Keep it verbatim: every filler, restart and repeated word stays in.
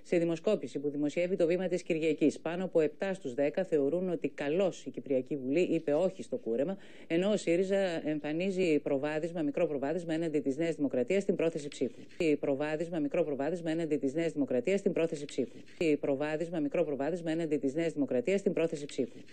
Σε δημοσκόπηση που δημοσιεύει το Βήμα της Κυριακής, πάνω από επτά στους δέκα θεωρούν ότι καλώς η Κυπριακή Βουλή είπε όχι στο κούρεμα, ενώ ο ΣΥΡΙΖΑ εμφανίζει προβάδισμα, μικρό προβάδισμα έναντι της Νέας Δημοκρατίας στην πρόθεση ψήφου. Προβάδισμα, μικρό προβάδισμα έναντι της Νέας Δημοκρατίας στην πρόθεση ψήφου. Προβάδισμα, μικρό προβάδισμα έναντι της Νέας Δημοκρατίας στην πρόθεση ψήφου.